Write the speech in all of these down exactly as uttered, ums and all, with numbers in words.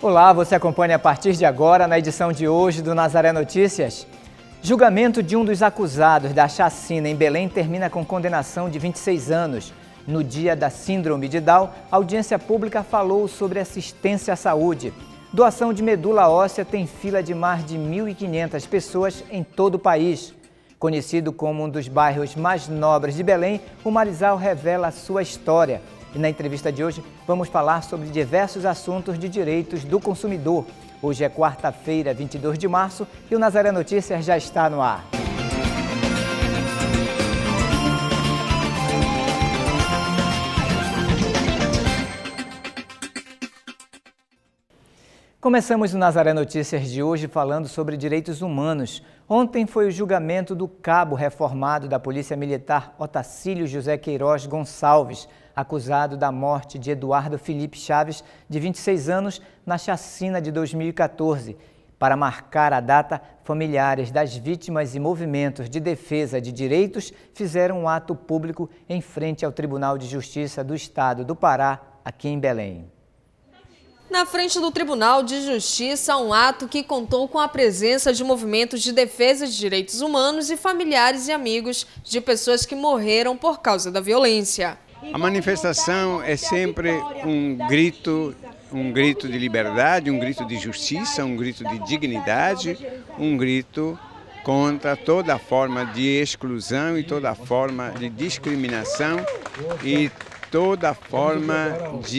Olá, você acompanha a partir de agora na edição de hoje do Nazaré Notícias. Julgamento de um dos acusados da chacina em Belém termina com condenação de vinte e seis anos. No dia da síndrome de Down, a audiência pública falou sobre assistência à saúde. Doação de medula óssea tem fila de mais de mil e quinhentas pessoas em todo o país. Conhecido como um dos bairros mais nobres de Belém, o Marizal revela a sua história. E na entrevista de hoje vamos falar sobre diversos assuntos de direitos do consumidor. Hoje é quarta-feira, vinte e dois de março, e o Nazaré Notícias já está no ar. Começamos o Nazaré Notícias de hoje falando sobre direitos humanos. Ontem foi o julgamento do cabo reformado da Polícia Militar Otacílio José Queiroz Gonçalves, acusado da morte de Eduardo Felipe Chaves, de vinte e seis anos, na chacina de dois mil e quatorze. Para marcar a data, familiares das vítimas e movimentos de defesa de direitos fizeram um ato público em frente ao Tribunal de Justiça do Estado do Pará, aqui em Belém. Na frente do Tribunal de Justiça, um ato que contou com a presença de movimentos de defesa de direitos humanos e familiares e amigos de pessoas que morreram por causa da violência. A manifestação é sempre um grito, um grito de liberdade, um grito de justiça, um grito de dignidade, um grito contra toda forma de exclusão e toda forma de discriminação e toda forma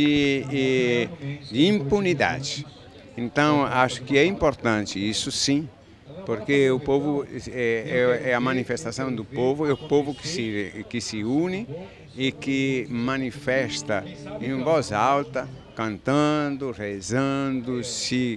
de, de impunidade. Então, acho que é importante isso sim, porque o povo é, é a manifestação do povo, é o povo que se, que se une e que manifesta em voz alta, cantando, rezando, se,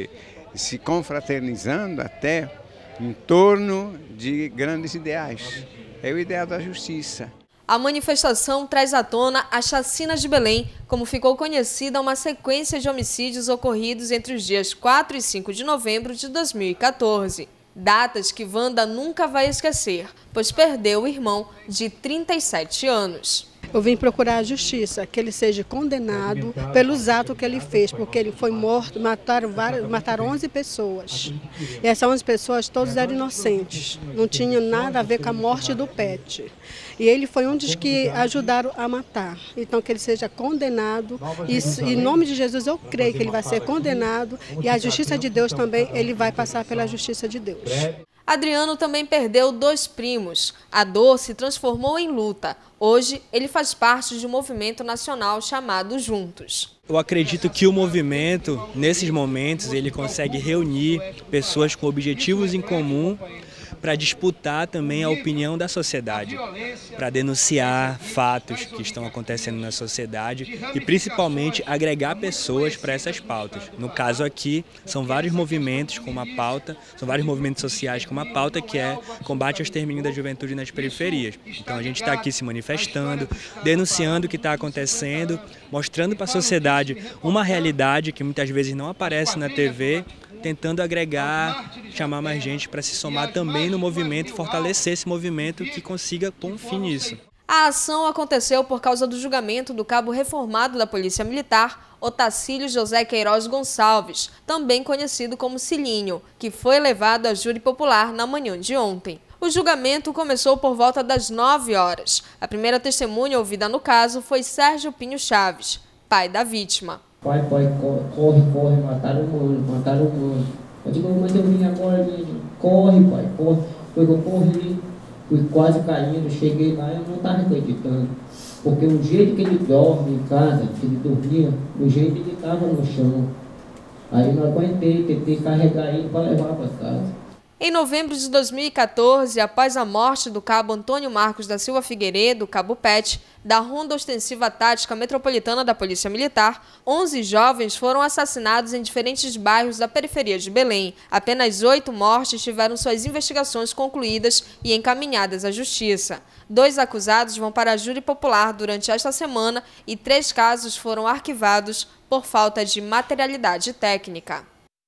se confraternizando até em torno de grandes ideais. É o ideal da justiça. A manifestação traz à tona a chacina de Belém, como ficou conhecida uma sequência de homicídios ocorridos entre os dias quatro e cinco de novembro de dois mil e quatorze. Datas que Wanda nunca vai esquecer, pois perdeu o irmão de trinta e sete anos. Eu vim procurar a justiça, que ele seja condenado pelos atos que ele fez, porque ele foi morto, mataram, várias, mataram onze pessoas. E essas onze pessoas, todos eram inocentes, não tinham nada a ver com a morte do Pet. E ele foi um dos que ajudaram a matar. Então, que ele seja condenado, e em nome de Jesus eu creio que ele vai ser condenado, e a justiça de Deus também, ele vai passar pela justiça de Deus. Adriano também perdeu dois primos. A dor se transformou em luta. Hoje, ele faz parte de um movimento nacional chamado Juntos. Eu acredito que o movimento, nesses momentos, ele consegue reunir pessoas com objetivos em comum para disputar também a opinião da sociedade, para denunciar fatos que estão acontecendo na sociedade e principalmente agregar pessoas para essas pautas. No caso aqui, são vários movimentos com uma pauta, são vários movimentos sociais com uma pauta que é combate ao extermínio da juventude nas periferias. Então a gente está aqui se manifestando, denunciando o que está acontecendo, mostrando para a sociedade uma realidade que muitas vezes não aparece na T V, tentando agregar, chamar mais gente para se somar também no movimento e fortalecer esse movimento que consiga pôr um fim nisso. A ação aconteceu por causa do julgamento do cabo reformado da Polícia Militar, Otacílio José Queiroz Gonçalves, também conhecido como Cilinho, que foi levado a júri popular na manhã de ontem. O julgamento começou por volta das nove horas. A primeira testemunha ouvida no caso foi Sérgio Pinho Chaves, pai da vítima. Pai, pai, corre, corre, mataram o mano, mataram o mano. Eu digo, mas eu vim agora, corre, pai, corre. Foi que eu corri, fui quase caindo, cheguei lá e eu não estava acreditando. Porque o jeito que ele dorme em casa, que ele dormia, o jeito ele estava no chão. Aí eu não aguentei, tentei carregar ele para levar para casa. Em novembro de dois mil e quatorze, após a morte do cabo Antônio Marcos da Silva Figueiredo, cabo Pet, da Ronda Ostensiva Tática Metropolitana da Polícia Militar, onze jovens foram assassinados em diferentes bairros da periferia de Belém. Apenas oito mortes tiveram suas investigações concluídas e encaminhadas à Justiça. Dois acusados vão para a júri popular durante esta semana e três casos foram arquivados por falta de materialidade técnica.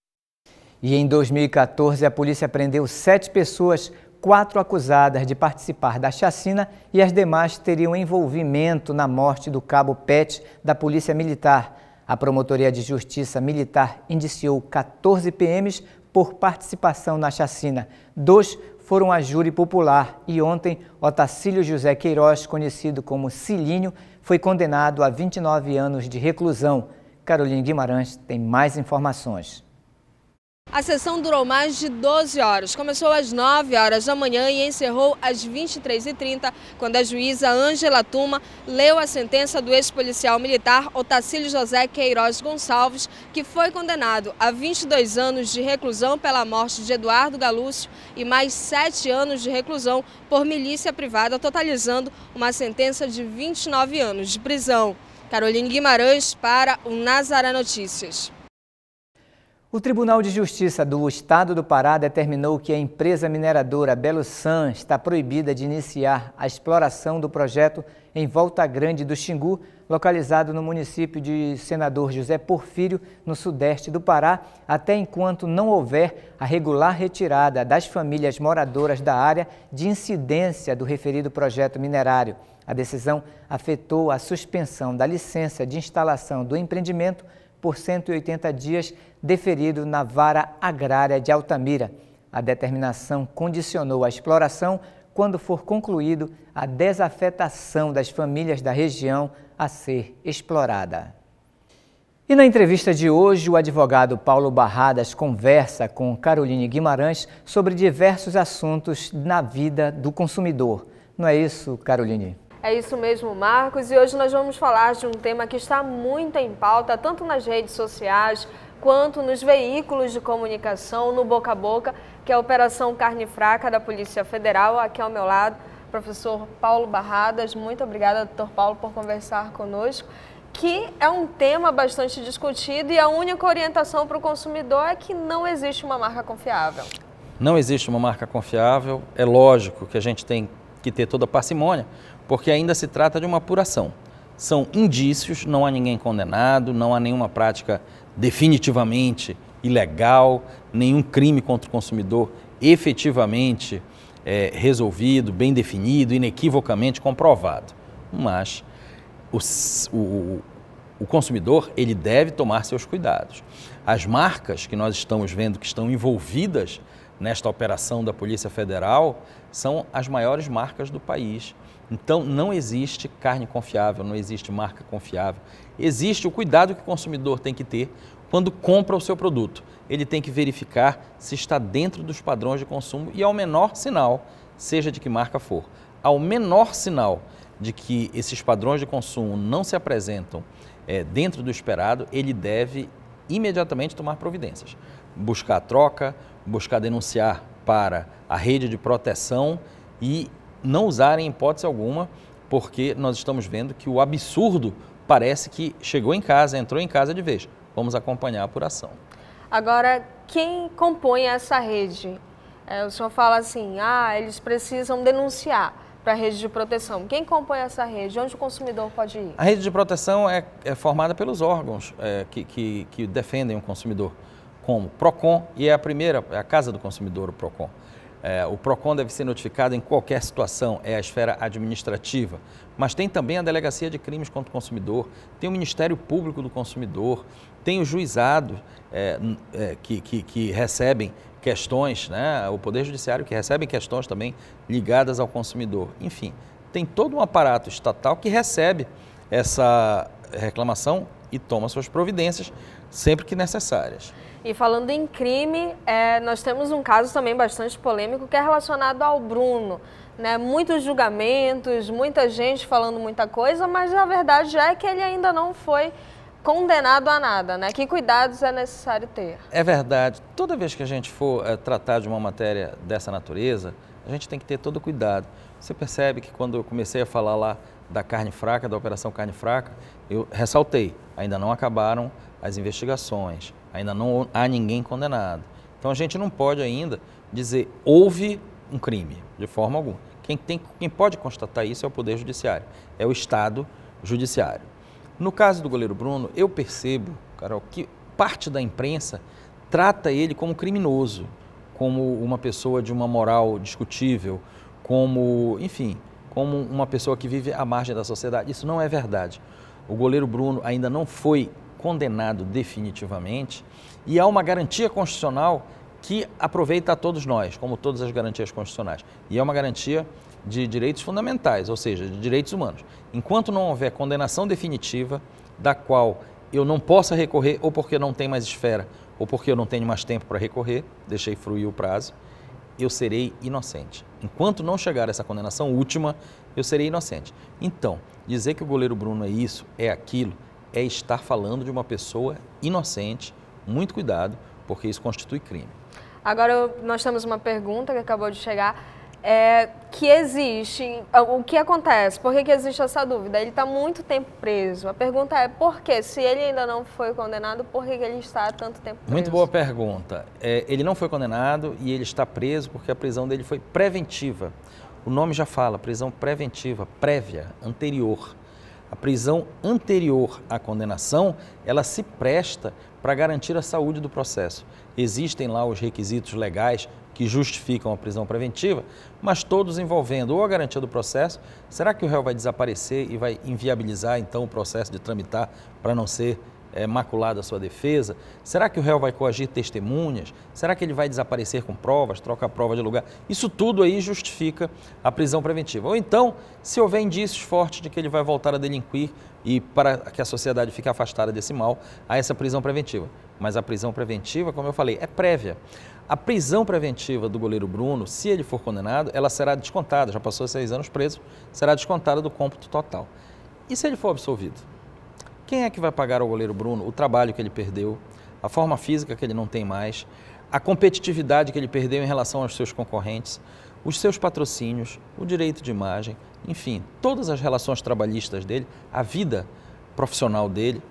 E em dois mil e quatorze, a polícia prendeu sete pessoas, quatro acusadas de participar da chacina e as demais teriam envolvimento na morte do cabo Pet da Polícia Militar. A Promotoria de Justiça Militar indiciou quatorze P Ms por participação na chacina. Dois foram a júri popular e ontem Otacílio José Queiroz, conhecido como Cilinho, foi condenado a vinte e nove anos de reclusão. Caroline Guimarães tem mais informações. A sessão durou mais de doze horas. Começou às nove horas da manhã e encerrou às vinte e três e trinta, quando a juíza Ângela Tuma leu a sentença do ex-policial militar Otacílio José Queiroz Gonçalves, que foi condenado a vinte e dois anos de reclusão pela morte de Eduardo Galúcio e mais sete anos de reclusão por milícia privada, totalizando uma sentença de vinte e nove anos de prisão. Caroline Guimarães para o Nazaré Notícias. O Tribunal de Justiça do Estado do Pará determinou que a empresa mineradora Belo San está proibida de iniciar a exploração do projeto em Volta Grande do Xingu, localizado no município de Senador José Porfírio, no sudeste do Pará, até enquanto não houver a regular retirada das famílias moradoras da área de incidência do referido projeto minerário. A decisão afetou a suspensão da licença de instalação do empreendimento por cento e oitenta dias, deferido na Vara Agrária de Altamira. A determinação condicionou a exploração quando for concluído a desafetação das famílias da região a ser explorada. E na entrevista de hoje, o advogado Paulo Barradas conversa com Caroline Guimarães sobre diversos assuntos na vida do consumidor. Não é isso, Caroline? É isso mesmo, Marcos, e hoje nós vamos falar de um tema que está muito em pauta, tanto nas redes sociais, quanto nos veículos de comunicação, no boca a boca, que é a Operação Carne Fraca da Polícia Federal. Aqui ao meu lado, professor Paulo Barradas. Muito obrigada, doutor Paulo, por conversar conosco, que é um tema bastante discutido e a única orientação para o consumidor é que não existe uma marca confiável. Não existe uma marca confiável, é lógico que a gente tem que ter toda a parcimônia, porque ainda se trata de uma apuração. São indícios, não há ninguém condenado, não há nenhuma prática definitivamente ilegal, nenhum crime contra o consumidor efetivamente é, resolvido, bem definido, inequivocamente comprovado. Mas o, o, o consumidor ele deve tomar seus cuidados. As marcas que nós estamos vendo que estão envolvidas nesta operação da Polícia Federal são as maiores marcas do país. Então, não existe carne confiável, não existe marca confiável. Existe o cuidado que o consumidor tem que ter quando compra o seu produto. Ele tem que verificar se está dentro dos padrões de consumo e ao menor sinal, seja de que marca for, ao menor sinal de que esses padrões de consumo não se apresentam é, dentro do esperado, ele deve imediatamente tomar providências. Buscar a troca, buscar denunciar para a rede de proteção e não usar em hipótese alguma, porque nós estamos vendo que o absurdo parece que chegou em casa, entrou em casa de vez. Vamos acompanhar a apuração. Agora, quem compõe essa rede? É, o senhor fala assim, ah, eles precisam denunciar para a rede de proteção. Quem compõe essa rede? Onde o consumidor pode ir? A rede de proteção é, é formada pelos órgãos é, que, que, que defendem o consumidor, como PROCON, e é a primeira, é a Casa do Consumidor, o PROCON. É, o PROCON deve ser notificado em qualquer situação, é a esfera administrativa, mas tem também a Delegacia de Crimes contra o Consumidor, tem o Ministério Público do Consumidor, tem o juizado é, é, que, que, que recebem questões, né, o Poder Judiciário que recebem questões também ligadas ao consumidor. Enfim, tem todo um aparato estatal que recebe essa reclamação e toma suas providências sempre que necessárias. E falando em crime, é, nós temos um caso também bastante polêmico que é relacionado ao Bruno. Né? Muitos julgamentos, muita gente falando muita coisa, mas a verdade é que ele ainda não foi condenado a nada. Né? Que cuidados é necessário ter? É verdade. Toda vez que a gente for é, tratar de uma matéria dessa natureza, a gente tem que ter todo cuidado. Você percebe que quando eu comecei a falar lá da carne fraca, da Operação Carne Fraca, eu ressaltei, ainda não acabaram as investigações, ainda não há ninguém condenado. Então a gente não pode ainda dizer houve um crime, de forma alguma. Quem, tem, quem pode constatar isso é o Poder Judiciário, é o Estado Judiciário. No caso do goleiro Bruno, eu percebo, Carol, que parte da imprensa trata ele como criminoso, como uma pessoa de uma moral discutível, como, enfim, como uma pessoa que vive à margem da sociedade. Isso não é verdade. O goleiro Bruno ainda não foi condenado definitivamente e há uma garantia constitucional que aproveita a todos nós, como todas as garantias constitucionais. E é uma garantia de direitos fundamentais, ou seja, de direitos humanos. Enquanto não houver condenação definitiva, da qual eu não possa recorrer, ou porque não tem mais esfera, ou porque eu não tenho mais tempo para recorrer, deixei fruir o prazo, eu serei inocente. Enquanto não chegar essa condenação última, eu serei inocente. Então, dizer que o goleiro Bruno é isso, é aquilo, é estar falando de uma pessoa inocente. Muito cuidado, porque isso constitui crime. Agora, nós temos uma pergunta que acabou de chegar, é, que existe, o que acontece? Por que, que existe essa dúvida? Ele está muito tempo preso. A pergunta é, por quê? Se ele ainda não foi condenado, por que, que ele está há tanto tempo preso? Muito boa pergunta. É, ele não foi condenado e ele está preso porque a prisão dele foi preventiva. O nome já fala, prisão preventiva, prévia, anterior. A prisão anterior à condenação, ela se presta para garantir a saúde do processo. Existem lá os requisitos legais que justificam a prisão preventiva, mas todos envolvendo ou a garantia do processo, será que o réu vai desaparecer e vai inviabilizar então o processo de tramitar para não ser é, maculada a sua defesa? Será que o réu vai coagir testemunhas? Será que ele vai desaparecer com provas, trocar prova de lugar? Isso tudo aí justifica a prisão preventiva. Ou então, se houver indícios fortes de que ele vai voltar a delinquir e para que a sociedade fique afastada desse mal, há essa prisão preventiva. Mas a prisão preventiva, como eu falei, é prévia. A prisão preventiva do goleiro Bruno, se ele for condenado, ela será descontada, já passou seis anos preso, será descontada do cômputo total. E se ele for absolvido? Quem é que vai pagar ao goleiro Bruno o trabalho que ele perdeu, a forma física que ele não tem mais, a competitividade que ele perdeu em relação aos seus concorrentes, os seus patrocínios, o direito de imagem, enfim, todas as relações trabalhistas dele, a vida profissional dele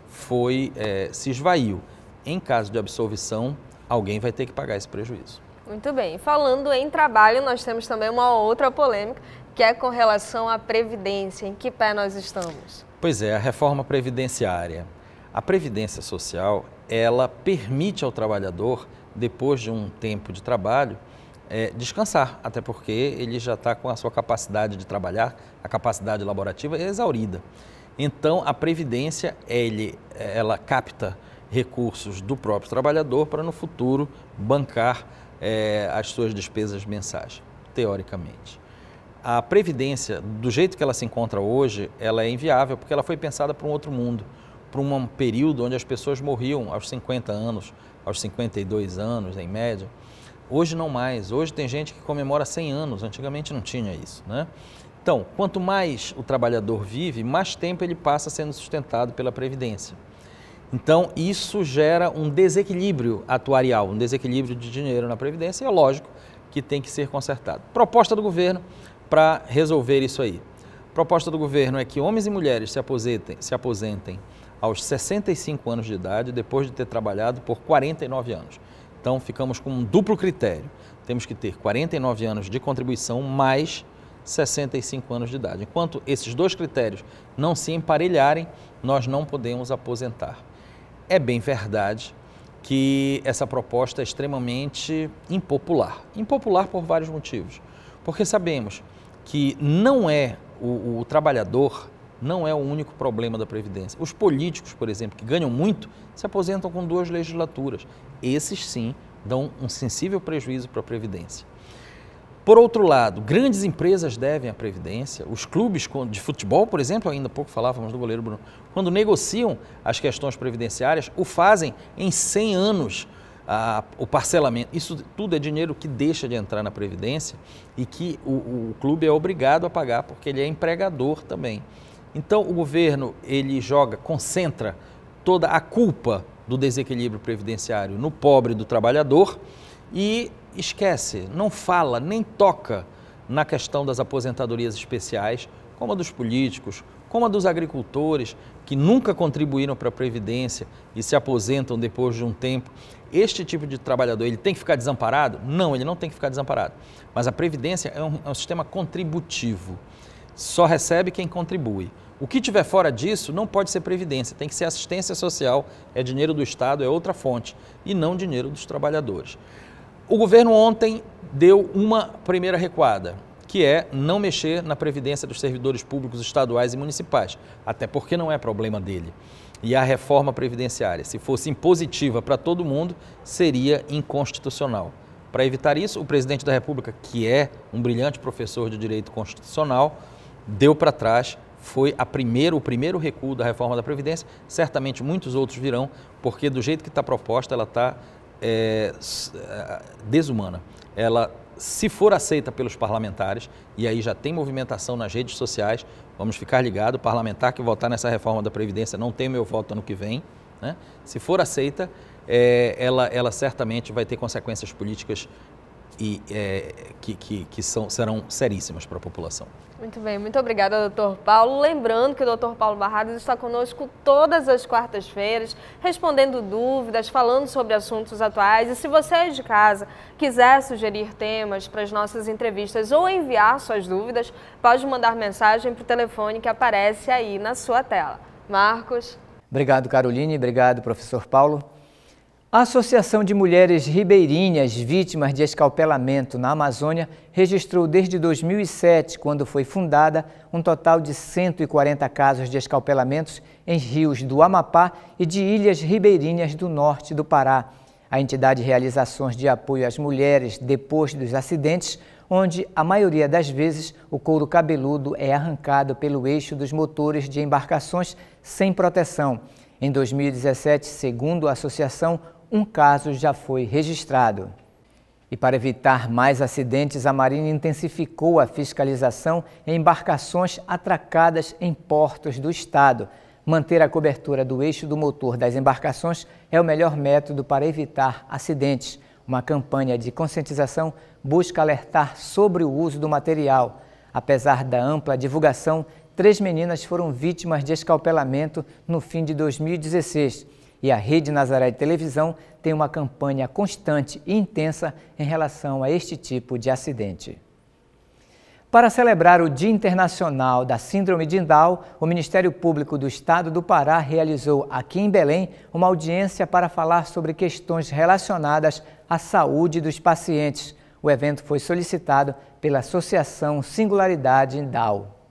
foi, é, se esvaiu. Em caso de absolvição, alguém vai ter que pagar esse prejuízo. Muito bem. Falando em trabalho, nós temos também uma outra polêmica, que é com relação à Previdência. Em que pé nós estamos? Pois é, a reforma previdenciária. A Previdência Social, ela permite ao trabalhador, depois de um tempo de trabalho, é, descansar, até porque ele já está com a sua capacidade de trabalhar, a capacidade laborativa exaurida. Então, a Previdência, ele, ela capta recursos do próprio trabalhador para, no futuro, bancar é, as suas despesas mensais, teoricamente. A Previdência, do jeito que ela se encontra hoje, ela é inviável porque ela foi pensada para um outro mundo, para um período onde as pessoas morriam aos cinquenta anos, aos cinquenta e dois anos, em média. Hoje não mais, hoje tem gente que comemora cem anos, antigamente não tinha isso, né? Então, quanto mais o trabalhador vive, mais tempo ele passa sendo sustentado pela Previdência. Então, isso gera um desequilíbrio atuarial, um desequilíbrio de dinheiro na Previdência, e é lógico que tem que ser consertado. Proposta do governo para resolver isso aí. Proposta do governo é que homens e mulheres se aposentem, se aposentem aos sessenta e cinco anos de idade, depois de ter trabalhado por quarenta e nove anos. Então, ficamos com um duplo critério. Temos que ter quarenta e nove anos de contribuição mais sessenta e cinco anos de idade. Enquanto esses dois critérios não se emparelharem, nós não podemos aposentar. É bem verdade que essa proposta é extremamente impopular. Impopular por vários motivos. Porque sabemos que não é o, o trabalhador, não é o único problema da Previdência. Os políticos, por exemplo, que ganham muito, se aposentam com duas legislaturas. Esses, sim, dão um sensível prejuízo para a Previdência. Por outro lado, grandes empresas devem à Previdência. Os clubes de futebol, por exemplo, ainda há pouco falávamos do goleiro Bruno, quando negociam as questões previdenciárias, o fazem em cem anos, ah, o parcelamento. Isso tudo é dinheiro que deixa de entrar na Previdência e que o, o clube é obrigado a pagar, porque ele é empregador também. Então, o governo, ele joga, concentra toda a culpa do desequilíbrio previdenciário no pobre do trabalhador e esquece, não fala, nem toca na questão das aposentadorias especiais, como a dos políticos, como a dos agricultores, que nunca contribuíram para a Previdência e se aposentam depois de um tempo. Este tipo de trabalhador, ele tem que ficar desamparado? Não, ele não tem que ficar desamparado. Mas a Previdência é um, é um sistema contributivo. Só recebe quem contribui. O que tiver fora disso não pode ser Previdência, tem que ser assistência social, é dinheiro do Estado, é outra fonte, e não dinheiro dos trabalhadores. O governo ontem deu uma primeira recuada, que é não mexer na Previdência dos servidores públicos estaduais e municipais, até porque não é problema dele. E a reforma previdenciária, se fosse impositiva para todo mundo, seria inconstitucional. Para evitar isso, o presidente da República, que é um brilhante professor de direito constitucional, deu para trás, foi a primeiro, o primeiro recuo da reforma da Previdência. Certamente muitos outros virão, porque do jeito que está proposta, ela está é, desumana. Ela, se for aceita pelos parlamentares, e aí já tem movimentação nas redes sociais, vamos ficar ligados, o parlamentar que votar nessa reforma da Previdência não tem meu voto ano que vem, né? Se for aceita, é, ela, ela certamente vai ter consequências políticas e, é, que, que, que são, serão seríssimas para a população. Muito bem, muito obrigada, doutor Paulo. Lembrando que o doutor Paulo Barradas está conosco todas as quartas-feiras, respondendo dúvidas, falando sobre assuntos atuais. E se você é de casa, quiser sugerir temas para as nossas entrevistas ou enviar suas dúvidas, pode mandar mensagem para o telefone que aparece aí na sua tela. Marcos. Obrigado, Caroline. Obrigado, professor Paulo. A Associação de Mulheres Ribeirinhas Vítimas de Escalpelamento na Amazônia registrou desde dois mil e sete, quando foi fundada, um total de cento e quarenta casos de escalpelamentos em rios do Amapá e de ilhas ribeirinhas do norte do Pará. A entidade realiza ações de apoio às mulheres depois dos acidentes, onde, a maioria das vezes, o couro cabeludo é arrancado pelo eixo dos motores de embarcações sem proteção. Em dois mil e dezessete, segundo a associação, um caso já foi registrado. E para evitar mais acidentes, a Marinha intensificou a fiscalização em embarcações atracadas em portos do estado. Manter a cobertura do eixo do motor das embarcações é o melhor método para evitar acidentes. Uma campanha de conscientização busca alertar sobre o uso do material. Apesar da ampla divulgação, três meninas foram vítimas de escalpelamento no fim de dois mil e dezesseis. E a Rede Nazaré de Televisão tem uma campanha constante e intensa em relação a este tipo de acidente. Para celebrar o Dia Internacional da Síndrome de Down, o Ministério Público do Estado do Pará realizou aqui em Belém uma audiência para falar sobre questões relacionadas à saúde dos pacientes. O evento foi solicitado pela Associação Singularidade Down.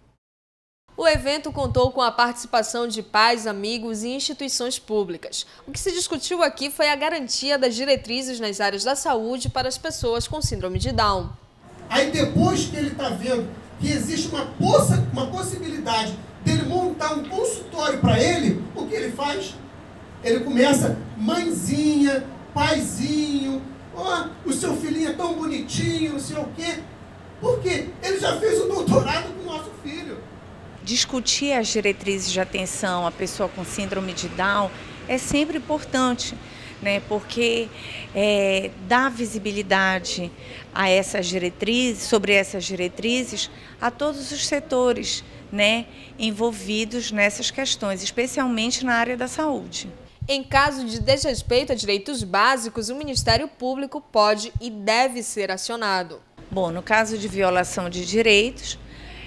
O evento contou com a participação de pais, amigos e instituições públicas. O que se discutiu aqui foi a garantia das diretrizes nas áreas da saúde para as pessoas com síndrome de Down. Aí depois que ele está vendo que existe uma, possa, uma possibilidade dele montar um consultório para ele, o que ele faz? Ele começa, mãezinha, paizinho, ó, oh, o seu filhinho é tão bonitinho, não sei o quê. Por quê? Ele já fez um doutorado com o nosso filho. Discutir as diretrizes de atenção à pessoa com síndrome de Down é sempre importante, né? Porque é, dá visibilidade a essas diretrizes, sobre essas diretrizes, a todos os setores, né, envolvidos nessas questões, especialmente na área da saúde. Em caso de desrespeito a direitos básicos, o Ministério Público pode e deve ser acionado. Bom, no caso de violação de direitos,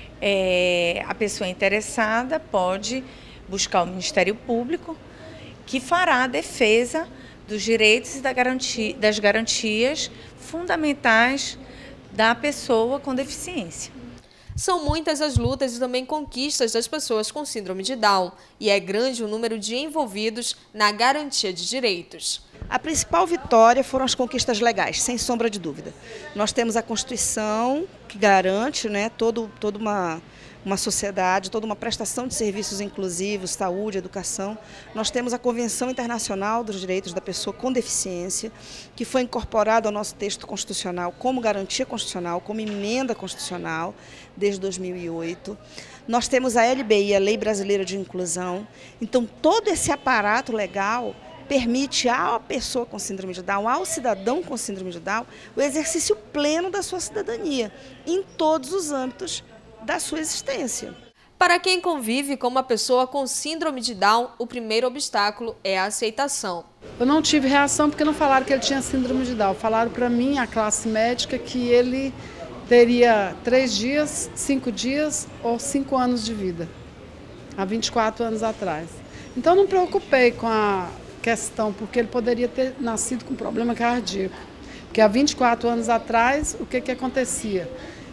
É, a pessoa interessada pode buscar o Ministério Público, que fará a defesa dos direitos e da garantia, das garantias fundamentais da pessoa com deficiência. São muitas as lutas e também conquistas das pessoas com síndrome de Down, e é grande o número de envolvidos na garantia de direitos. A principal vitória foram as conquistas legais, sem sombra de dúvida. Nós temos a Constituição, que garante, né, todo, toda uma, uma sociedade, toda uma prestação de serviços inclusivos, saúde, educação. Nós temos a Convenção Internacional dos Direitos da Pessoa com Deficiência, que foi incorporada ao nosso texto constitucional como garantia constitucional, como emenda constitucional, desde dois mil e oito. Nós temos a L B I, a Lei Brasileira de Inclusão. Então, todo esse aparato legal permite à pessoa com síndrome de Down, ao cidadão com síndrome de Down, o exercício pleno da sua cidadania, em todos os âmbitos da sua existência. Para quem convive com uma pessoa com síndrome de Down, o primeiro obstáculo é a aceitação. Eu não tive reação porque não falaram que ele tinha síndrome de Down. Falaram para mim, a classe médica, que ele teria três dias, cinco dias ou cinco anos de vida, há vinte e quatro anos atrás. Então não me preocupei com a questão, porque ele poderia ter nascido com problema cardíaco. Porque há vinte e quatro anos atrás, o que que acontecia?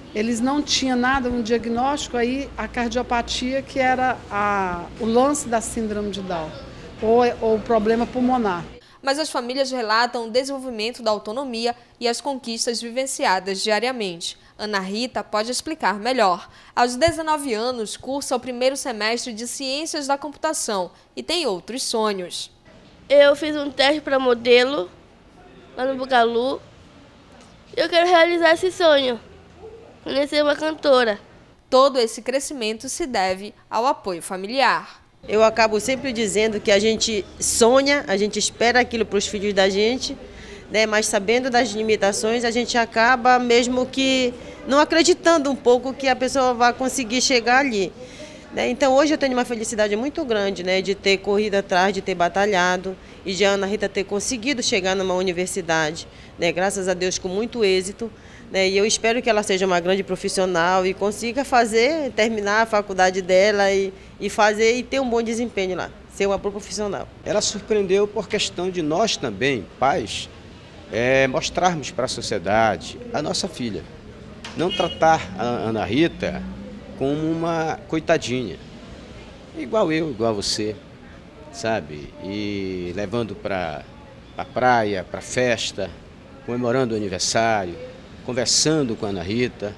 eles não tinham nada, um diagnóstico, aí a cardiopatia, que era a, o lance da síndrome de Down, ou, ou o problema pulmonar. Mas as famílias relatam o desenvolvimento da autonomia e as conquistas vivenciadas diariamente. Ana Rita pode explicar melhor. Aos dezenove anos, cursa o primeiro semestre de Ciências da Computação e tem outros sonhos. Eu fiz um teste para modelo lá no Bugalu e eu quero realizar esse sonho, conhecer uma cantora. Todo esse crescimento se deve ao apoio familiar. Eu acabo sempre dizendo que a gente sonha, a gente espera aquilo para os filhos da gente, né? Mas sabendo das limitações, a gente acaba mesmo que não acreditando um pouco que a pessoa vai conseguir chegar ali. Né? Então hoje eu tenho uma felicidade muito grande, né? De ter corrido atrás, de ter batalhado e de Ana Rita ter conseguido chegar numa universidade, né? Graças a Deus com muito êxito. Né? E eu espero que ela seja uma grande profissional e consiga fazer, terminar a faculdade dela e, e fazer e ter um bom desempenho lá, ser uma boa profissional. Ela surpreendeu por questão de nós também, pais, é, mostrarmos para a sociedade a nossa filha. Não tratar a Ana Rita como uma coitadinha, igual eu, igual você, sabe? E levando para a praia, para festa, comemorando o aniversário, conversando com a Ana Rita.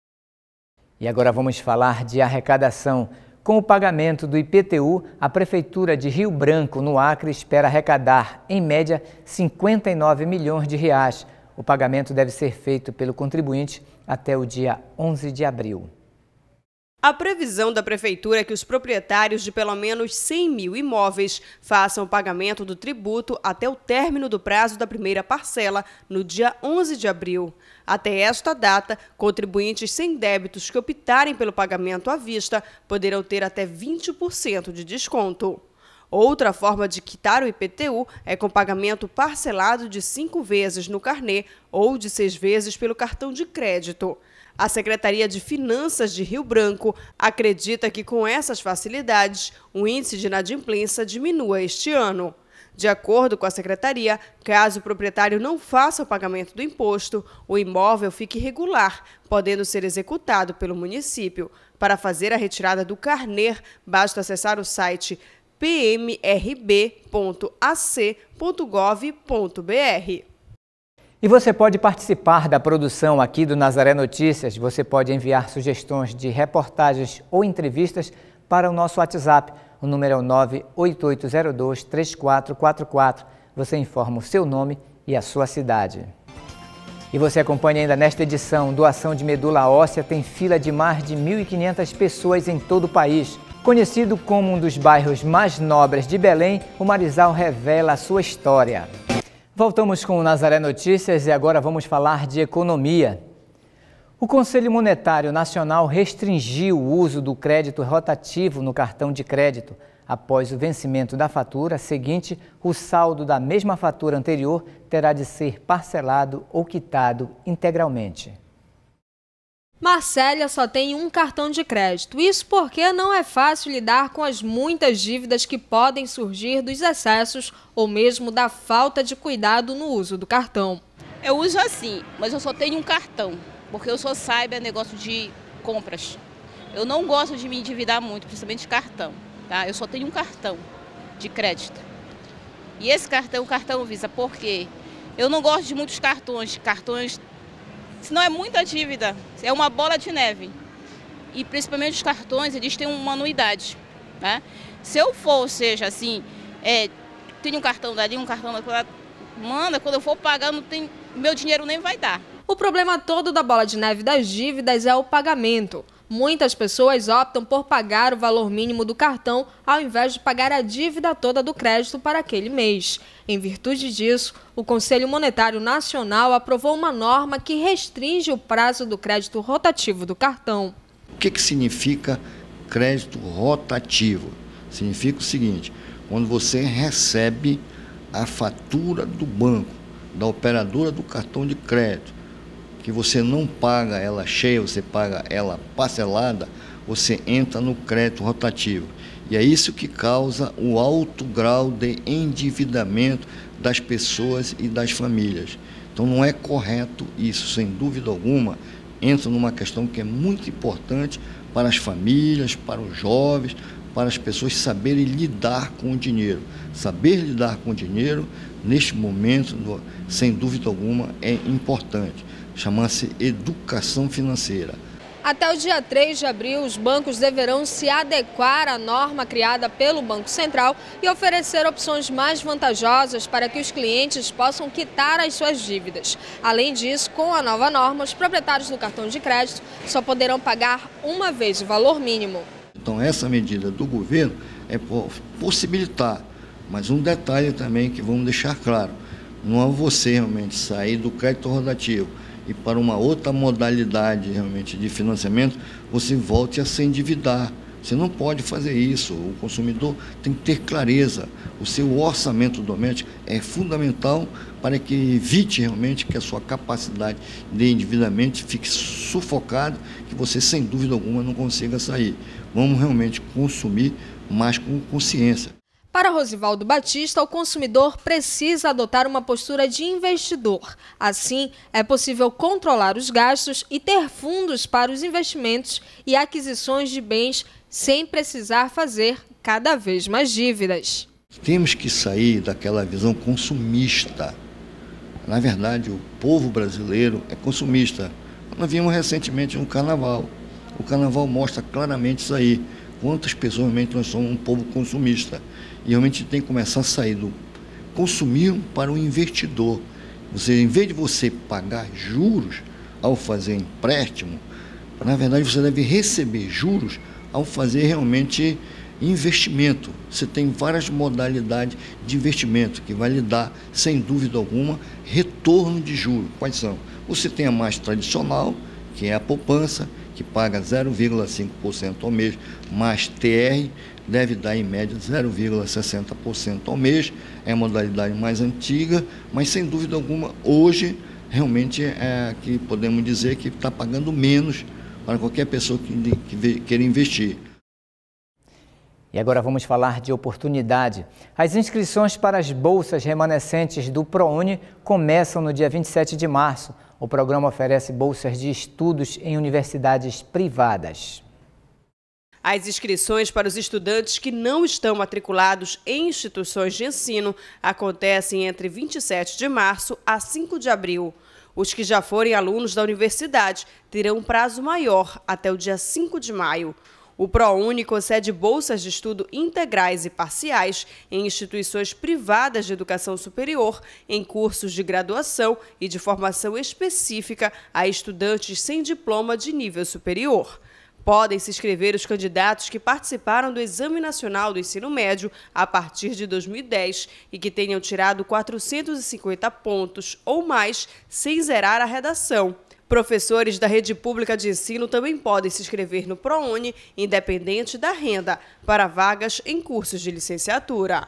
E agora vamos falar de arrecadação. Com o pagamento do I P T U, a Prefeitura de Rio Branco, no Acre, espera arrecadar, em média, cinquenta e nove milhões de reais. O pagamento deve ser feito pelo contribuinte até o dia onze de abril. A previsão da Prefeitura é que os proprietários de pelo menos cem mil imóveis façam o pagamento do tributo até o término do prazo da primeira parcela, no dia onze de abril. Até esta data, contribuintes sem débitos que optarem pelo pagamento à vista poderão ter até vinte por cento de desconto. Outra forma de quitar o I P T U é com pagamento parcelado de cinco vezes no carnê ou de seis vezes pelo cartão de crédito. A Secretaria de Finanças de Rio Branco acredita que com essas facilidades, o índice de inadimplência diminua este ano. De acordo com a Secretaria, caso o proprietário não faça o pagamento do imposto, o imóvel fique irregular, podendo ser executado pelo município. Para fazer a retirada do carnê, basta acessar o site p m r b ponto a c ponto gov ponto b r. E você pode participar da produção aqui do Nazaré Notícias. Você pode enviar sugestões de reportagens ou entrevistas para o nosso WhatsApp. O número é o nove oito oito zero dois, três quatro quatro quatro. Você informa o seu nome e a sua cidade. E você acompanha ainda nesta edição. Doação de medula óssea tem fila de mais de mil e quinhentas pessoas em todo o país. Conhecido como um dos bairros mais nobres de Belém, o Marizal revela a sua história. Voltamos com o Nazaré Notícias e agora vamos falar de economia. O Conselho Monetário Nacional restringiu o uso do crédito rotativo no cartão de crédito. Após o vencimento da fatura seguinte, o saldo da mesma fatura anterior terá de ser parcelado ou quitado integralmente. Marcélia só tem um cartão de crédito, isso porque não é fácil lidar com as muitas dívidas que podem surgir dos excessos ou mesmo da falta de cuidado no uso do cartão. Eu uso assim, mas eu só tenho um cartão, porque eu só saiba negócio de compras. Eu não gosto de me endividar muito, principalmente de cartão, tá? Eu só tenho um cartão de crédito. E esse cartão, o cartão Visa, por quê? Eu não gosto de muitos cartões, cartões... Se não é muita dívida, é uma bola de neve. E principalmente os cartões, eles têm uma anuidade. Né? Se eu for, ou seja, assim, é, tenho um cartão dali, um cartão daquela, manda, quando eu for pagar, não tem, meu dinheiro nem vai dar. O problema todo da bola de neve das dívidas é o pagamento. Muitas pessoas optam por pagar o valor mínimo do cartão ao invés de pagar a dívida toda do crédito para aquele mês. Em virtude disso, o Conselho Monetário Nacional aprovou uma norma que restringe o prazo do crédito rotativo do cartão. O que, que significa crédito rotativo? Significa o seguinte, quando você recebe a fatura do banco, da operadora do cartão de crédito, que você não paga ela cheia, você paga ela parcelada, você entra no crédito rotativo. E é isso que causa o alto grau de endividamento das pessoas e das famílias. Então não é correto isso, sem dúvida alguma, entra numa questão que é muito importante para as famílias, para os jovens, para as pessoas saberem lidar com o dinheiro. Saber lidar com o dinheiro, neste momento, sem dúvida alguma, é importante. Chama-se educação financeira. Até o dia três de abril, os bancos deverão se adequar à norma criada pelo Banco Central e oferecer opções mais vantajosas para que os clientes possam quitar as suas dívidas. Além disso, com a nova norma, os proprietários do cartão de crédito só poderão pagar uma vez o valor mínimo. Então, essa medida do governo é possibilitar, mas um detalhe também que vamos deixar claro, não é você realmente sair do crédito rotativo e para uma outra modalidade realmente de financiamento, você volte a se endividar. Você não pode fazer isso, o consumidor tem que ter clareza. O seu orçamento doméstico é fundamental para que evite realmente que a sua capacidade de endividamento fique sufocada, que você sem dúvida alguma não consiga sair. Vamos realmente consumir mais com consciência. Para Rosivaldo Batista, o consumidor precisa adotar uma postura de investidor. Assim, é possível controlar os gastos e ter fundos para os investimentos e aquisições de bens sem precisar fazer cada vez mais dívidas. Temos que sair daquela visão consumista. Na verdade, o povo brasileiro é consumista. Nós vimos recentemente no Carnaval. O Carnaval mostra claramente isso aí. Quantas pessoas realmente nós somos um povo consumista. E realmente tem que começar a sair do consumir para o investidor. Você, em vez de você pagar juros ao fazer empréstimo, na verdade você deve receber juros ao fazer realmente investimento. Você tem várias modalidades de investimento que vai lhe dar, sem dúvida alguma, retorno de juros. Quais são? Você tem a mais tradicional, que é a poupança, que paga zero vírgula cinco por cento ao mês, mais T R, deve dar em média zero vírgula sessenta por cento ao mês, é a modalidade mais antiga, mas sem dúvida alguma, hoje, realmente é que podemos dizer que está pagando menos para qualquer pessoa que, que queira investir. E agora vamos falar de oportunidade. As inscrições para as bolsas remanescentes do ProUni começam no dia vinte e sete de março. O programa oferece bolsas de estudos em universidades privadas. As inscrições para os estudantes que não estão matriculados em instituições de ensino acontecem entre vinte e sete de março a cinco de abril. Os que já forem alunos da universidade terão um prazo maior, até o dia cinco de maio. O ProUni concede bolsas de estudo integrais e parciais em instituições privadas de educação superior, em cursos de graduação e de formação específica a estudantes sem diploma de nível superior. Podem se inscrever os candidatos que participaram do Exame Nacional do Ensino Médio a partir de dois mil e dez e que tenham tirado quatrocentos e cinquenta pontos ou mais sem zerar a redação. Professores da rede pública de ensino também podem se inscrever no ProUni, independente da renda, para vagas em cursos de licenciatura.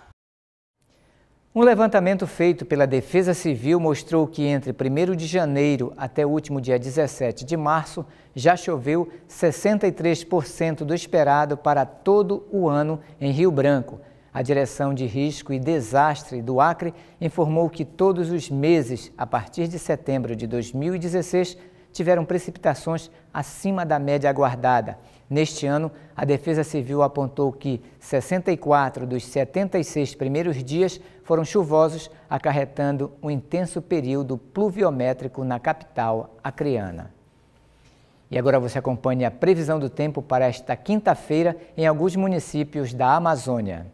Um levantamento feito pela Defesa Civil mostrou que entre primeiro de janeiro até o último dia dezessete de março, já choveu sessenta e três por cento do esperado para todo o ano em Rio Branco. A Direção de Risco e Desastre do Acre informou que todos os meses, a partir de setembro de dois mil e dezesseis, tiveram precipitações acima da média aguardada. Neste ano, a Defesa Civil apontou que sessenta e quatro dos setenta e seis primeiros dias foram chuvosos, acarretando um intenso período pluviométrico na capital acreana. E agora você acompanha a previsão do tempo para esta quinta-feira em alguns municípios da Amazônia.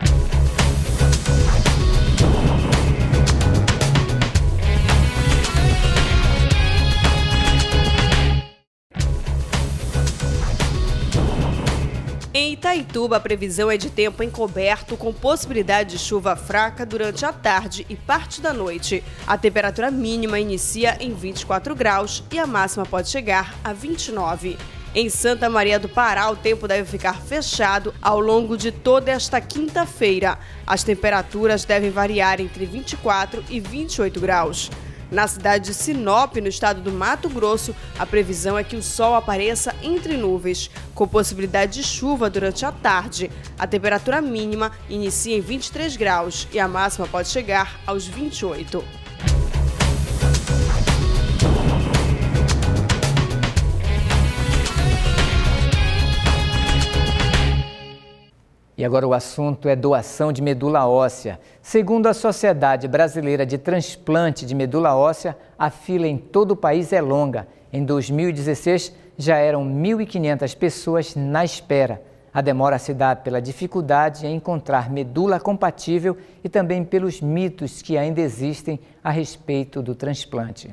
Em Itaituba, a previsão é de tempo encoberto com possibilidade de chuva fraca durante a tarde e parte da noite. A temperatura mínima inicia em vinte e quatro graus e a máxima pode chegar a vinte e nove. Em Santa Maria do Pará, o tempo deve ficar fechado ao longo de toda esta quinta-feira. As temperaturas devem variar entre vinte e quatro e vinte e oito graus. Na cidade de Sinop, no estado do Mato Grosso, a previsão é que o sol apareça entre nuvens, com possibilidade de chuva durante a tarde. A temperatura mínima inicia em vinte e três graus e a máxima pode chegar aos vinte e oito. E agora o assunto é doação de medula óssea. Segundo a Sociedade Brasileira de Transplante de Medula Óssea, a fila em todo o país é longa. Em dois mil e dezesseis, já eram mil e quinhentas pessoas na espera. A demora se dá pela dificuldade em encontrar medula compatível e também pelos mitos que ainda existem a respeito do transplante.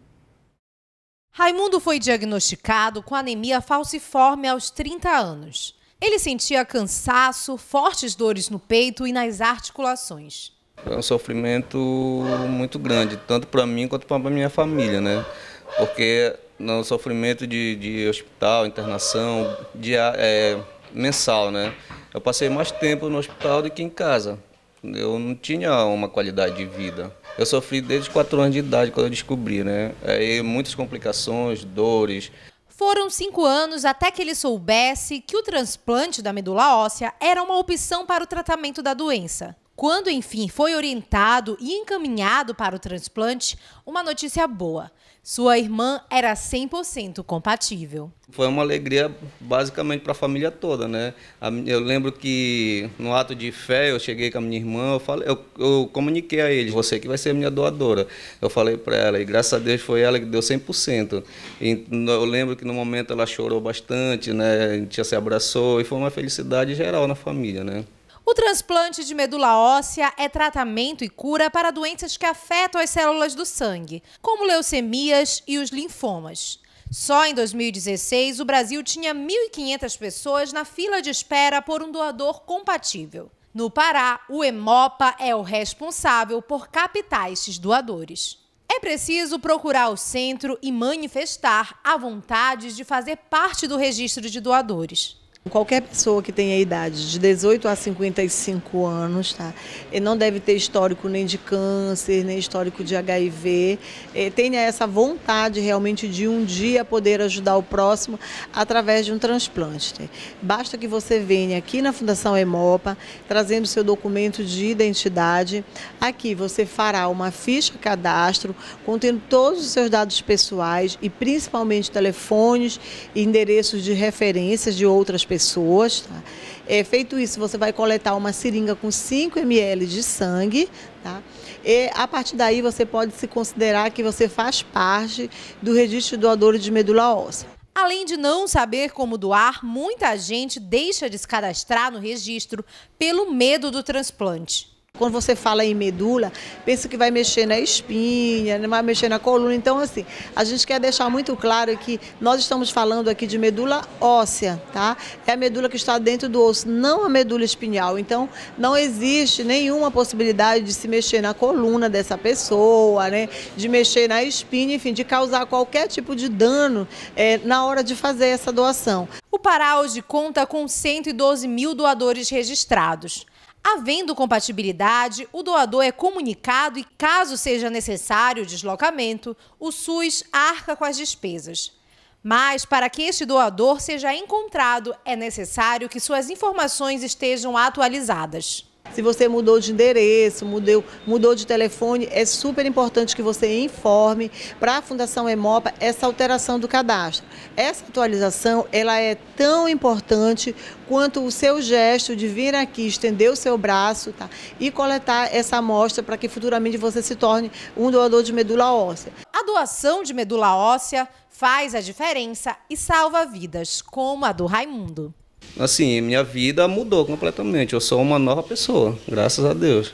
Raimundo foi diagnosticado com anemia falciforme aos trinta anos. Ele sentia cansaço, fortes dores no peito e nas articulações. É um sofrimento muito grande, tanto para mim quanto para a minha família, né? Porque no sofrimento de, de hospital, internação, de, é, mensal, né? Eu passei mais tempo no hospital do que em casa. Eu não tinha uma qualidade de vida. Eu sofri desde os quatro anos de idade quando eu descobri, né? Aí muitas complicações, dores. Foram cinco anos até que ele soubesse que o transplante da medula óssea era uma opção para o tratamento da doença. Quando, enfim, foi orientado e encaminhado para o transplante, uma notícia boa. Sua irmã era cem por cento compatível. Foi uma alegria basicamente para a família toda, né? Eu lembro que no ato de fé eu cheguei com a minha irmã, eu, falei, eu, eu comuniquei a eles, você que vai ser a minha doadora. Eu falei para ela e graças a Deus foi ela que deu cem por cento. E eu lembro que no momento ela chorou bastante, né? A gente se abraçou e foi uma felicidade geral na família, né? O transplante de medula óssea é tratamento e cura para doenças que afetam as células do sangue, como leucemias e os linfomas. Só em dois mil e dezesseis, o Brasil tinha mil e quinhentas pessoas na fila de espera por um doador compatível. No Pará, o Hemopa é o responsável por captar esses doadores. É preciso procurar o centro e manifestar a vontade de fazer parte do registro de doadores. Qualquer pessoa que tenha idade de dezoito a cinquenta e cinco anos, tá? Ele não deve ter histórico nem de câncer, nem histórico de H I V. Ele tenha essa vontade realmente de um dia poder ajudar o próximo através de um transplante. Tá? Basta que você venha aqui na Fundação Hemopa, trazendo seu documento de identidade. Aqui você fará uma ficha cadastro, contendo todos os seus dados pessoais e principalmente telefones e endereços de referências de outras pessoas. pessoas. Tá? É, feito isso, você vai coletar uma seringa com cinco mililitros de sangue. Tá? E a partir daí você pode se considerar que você faz parte do registro de doadores de medula óssea. Além de não saber como doar, muita gente deixa de se cadastrar no registro pelo medo do transplante. Quando você fala em medula, pensa que vai mexer na espinha, vai mexer na coluna. Então, assim, a gente quer deixar muito claro que nós estamos falando aqui de medula óssea, tá? É a medula que está dentro do osso, não a medula espinhal. Então, não existe nenhuma possibilidade de se mexer na coluna dessa pessoa, né? De mexer na espinha, enfim, de causar qualquer tipo de dano é, na hora de fazer essa doação. O Pará hoje conta com cento e doze mil doadores registrados. Havendo compatibilidade, o doador é comunicado e, caso seja necessário o deslocamento, o SUS arca com as despesas. Mas, para que este doador seja encontrado, é necessário que suas informações estejam atualizadas. Se você mudou de endereço, mudou, mudou de telefone, é super importante que você informe para a Fundação Hemopa essa alteração do cadastro. Essa atualização ela é tão importante quanto o seu gesto de vir aqui, estender o seu braço, tá? E coletar essa amostra para que futuramente você se torne um doador de medula óssea. A doação de medula óssea faz a diferença e salva vidas, como a do Raimundo. Assim, minha vida mudou completamente. Eu sou uma nova pessoa, graças a Deus.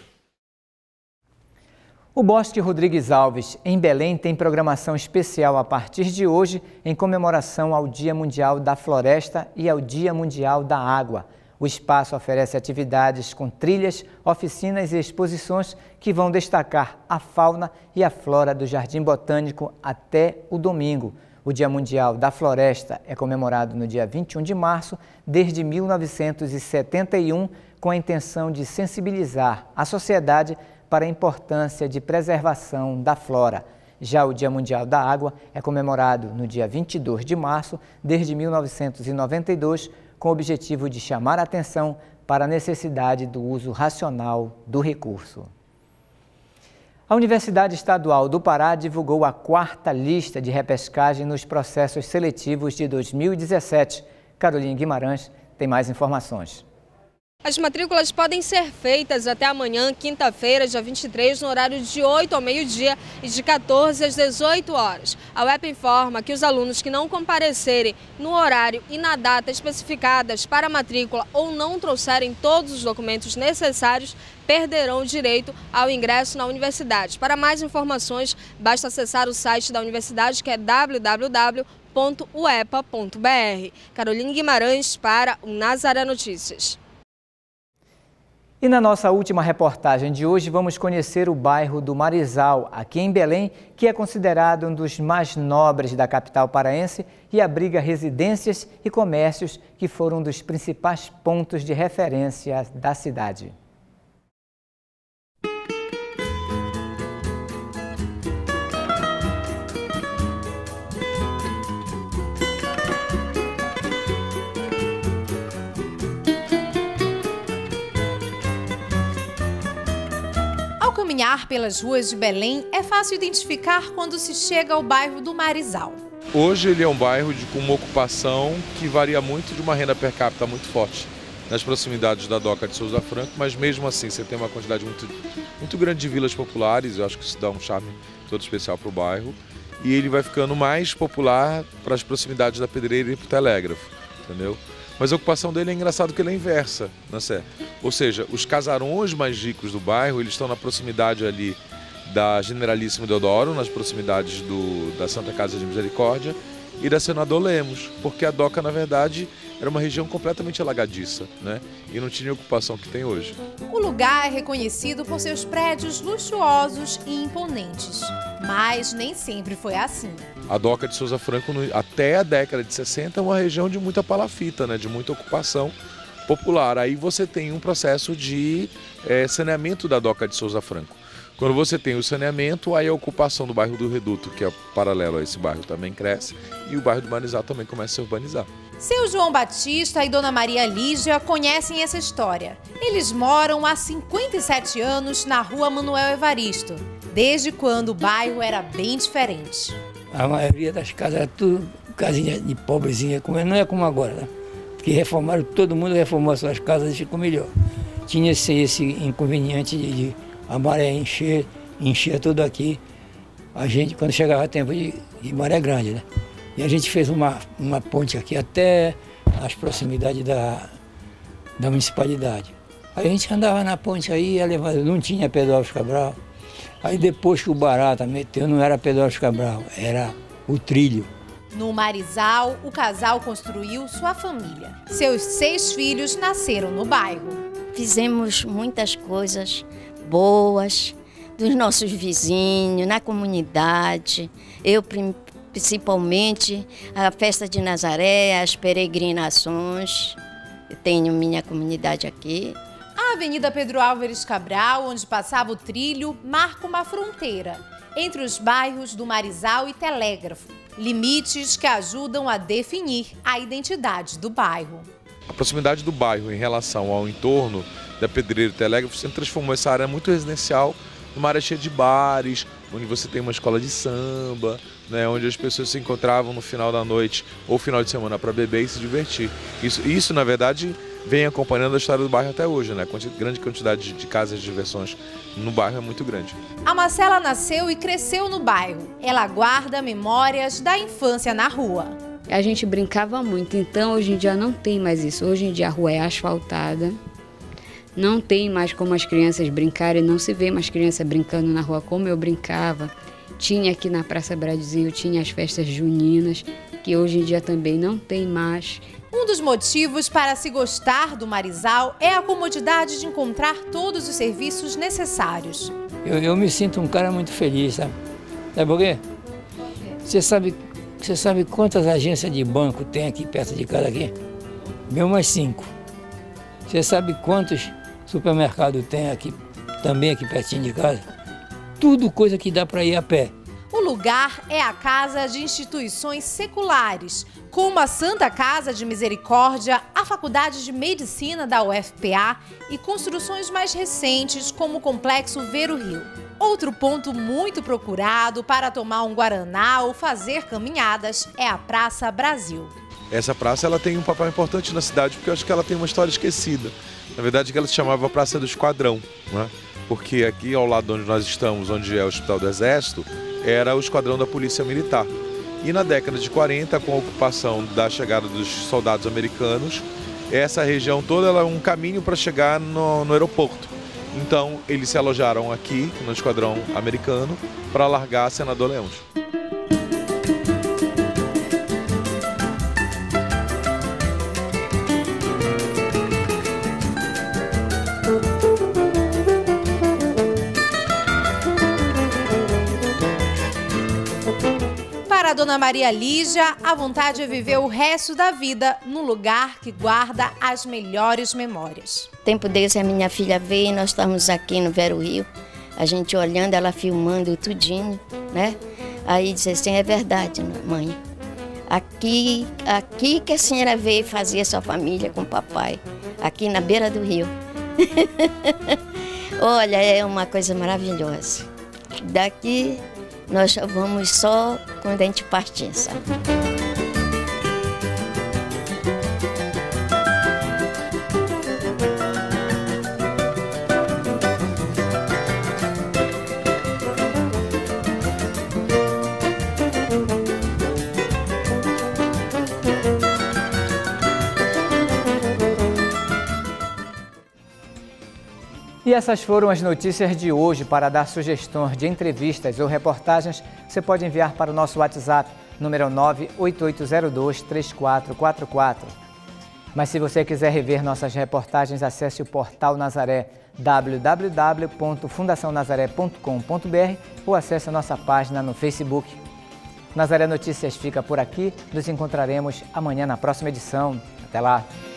O Bosque Rodrigues Alves, em Belém, tem programação especial a partir de hoje em comemoração ao Dia Mundial da Floresta e ao Dia Mundial da Água. O espaço oferece atividades com trilhas, oficinas e exposições que vão destacar a fauna e a flora do Jardim Botânico até o domingo. O Dia Mundial da Floresta é comemorado no dia vinte e um de março, desde mil novecentos e setenta e um, com a intenção de sensibilizar a sociedade para a importância de preservação da flora. Já o Dia Mundial da Água é comemorado no dia vinte e dois de março, desde mil novecentos e noventa e dois, com o objetivo de chamar a atenção para a necessidade do uso racional do recurso. A Universidade Estadual do Pará divulgou a quarta lista de repescagem nos processos seletivos de dois mil e dezessete. Carolina Guimarães tem mais informações. As matrículas podem ser feitas até amanhã, quinta-feira, dia vinte e três, no horário de oito ao meio-dia e de quatorze às dezoito horas. A U E P informa que os alunos que não comparecerem no horário e na data especificadas para a matrícula ou não trouxerem todos os documentos necessários perderão o direito ao ingresso na universidade. Para mais informações, basta acessar o site da universidade, que é w w w ponto u e p a ponto b r. Caroline Guimarães para o Nazaré Notícias. E na nossa última reportagem de hoje, vamos conhecer o bairro do Marizal, aqui em Belém, que é considerado um dos mais nobres da capital paraense e abriga residências e comércios que foram um dos principais pontos de referência da cidade. Caminhar pelas ruas de Belém é fácil identificar quando se chega ao bairro do Marizal. Hoje ele é um bairro de, com uma ocupação que varia muito, de uma renda per capita muito forte nas proximidades da Doca de Souza Franco, mas mesmo assim você tem uma quantidade muito, muito grande de vilas populares. Eu acho que isso dá um charme todo especial para o bairro, e ele vai ficando mais popular para as proximidades da Pedreira e para o Telégrafo, entendeu? Mas a ocupação dele é engraçado que ele é inversa, né, Sé? Ou seja, os casarões mais ricos do bairro, eles estão na proximidade ali da Generalíssimo Deodoro, nas proximidades do, da Santa Casa de Misericórdia e da Senador Lemos, porque a Doca, na verdade, era uma região completamente alagadiça, né? E não tinha a ocupação que tem hoje. O lugar é reconhecido por seus prédios luxuosos e imponentes, mas nem sempre foi assim. A Doca de Souza Franco, até a década de sessenta, é uma região de muita palafita, né? De muita ocupação popular. Aí você tem um processo de é, saneamento da Doca de Souza Franco. Quando você tem o saneamento, aí a ocupação do bairro do Reduto, que é paralelo a esse bairro, também cresce, e o bairro do Marizal também começa a se urbanizar. Seu João Batista e Dona Maria Lígia conhecem essa história. Eles moram há cinquenta e sete anos na rua Manuel Evaristo, desde quando o bairro era bem diferente. A maioria das casas era tudo casinha de pobrezinha, não é como agora, né? Porque reformaram, todo mundo reformou as suas casas e ficou melhor. Tinha esse, esse inconveniente de, de a maré encher, enchia tudo aqui. A gente, quando chegava tempo de, de maré grande, né? E a gente fez uma, uma ponte aqui até as proximidades da, da municipalidade. Aí a gente andava na ponte aí, não tinha Pedro Alves Cabral. Aí depois que o Barata meteu, não era Pedro Alves Cabral, era o trilho. No Marizal, o casal construiu sua família. Seus seis filhos nasceram no bairro. Fizemos muitas coisas boas dos nossos vizinhos, na comunidade. Eu, principalmente, a festa de Nazaré, as peregrinações. Eu tenho minha comunidade aqui. A Avenida Pedro Álvares Cabral, onde passava o trilho, marca uma fronteira entre os bairros do Marizal e Telégrafo. Limites que ajudam a definir a identidade do bairro. A proximidade do bairro em relação ao entorno da Pedreira e Telégrafo sempre transformou essa área muito residencial numa área cheia de bares, onde você tem uma escola de samba, né, onde as pessoas se encontravam no final da noite ou final de semana para beber e se divertir. Isso, isso, na verdade, vem acompanhando a história do bairro até hoje, né? A grande quantidade de casas de diversões no bairro é muito grande. A Marcela nasceu e cresceu no bairro. Ela guarda memórias da infância na rua. A gente brincava muito, então hoje em dia não tem mais isso. Hoje em dia a rua é asfaltada, não tem mais como as crianças brincarem, não se vê mais crianças brincando na rua como eu brincava. Tinha aqui na Praça Brasil, tinha as festas juninas, que hoje em dia também não tem mais. Um dos motivos para se gostar do Marizal é a comodidade de encontrar todos os serviços necessários. Eu, eu me sinto um cara muito feliz, sabe? Sabe por quê? Você sabe, você sabe quantas agências de banco tem aqui perto de casa aqui? Meu mais cinco. Você sabe quantos supermercados tem aqui, também aqui pertinho de casa? Tudo coisa que dá para ir a pé. O lugar é a casa de instituições seculares, como a Santa Casa de Misericórdia, a Faculdade de Medicina da U F P A e construções mais recentes, como o Complexo Ver o Rio. Outro ponto muito procurado para tomar um guaraná ou fazer caminhadas é a Praça Brasil. Essa praça ela tem um papel importante na cidade, porque eu acho que ela tem uma história esquecida. Na verdade, que ela se chamava Praça do Esquadrão, né? Porque aqui ao lado onde nós estamos, onde é o Hospital do Exército, era o esquadrão da Polícia Militar. E na década de quarenta, com a ocupação da chegada dos soldados americanos, essa região toda ela é um caminho para chegar no, no aeroporto. Então, eles se alojaram aqui, no esquadrão americano, para largar a Senador Leões. Para a Dona Maria Lígia, a vontade é viver o resto da vida num lugar que guarda as melhores memórias. Tempo desse a minha filha veio e nós estamos aqui no Vero Rio, a gente olhando, ela filmando tudinho, né? Aí disse assim, é verdade, mãe. Aqui, aqui que a senhora veio fazer sua família com o papai, aqui na beira do rio. Olha, é uma coisa maravilhosa. Daqui nós já vamos só quando a gente partir, sabe? E essas foram as notícias de hoje. Para dar sugestões de entrevistas ou reportagens, você pode enviar para o nosso WhatsApp, número nove oito oito zero dois, três quatro quatro quatro. Mas se você quiser rever nossas reportagens, acesse o portal Nazaré, w w w ponto fundação nazaré ponto com ponto b r, ou acesse a nossa página no Facebook. Nazaré Notícias fica por aqui. Nos encontraremos amanhã na próxima edição. Até lá!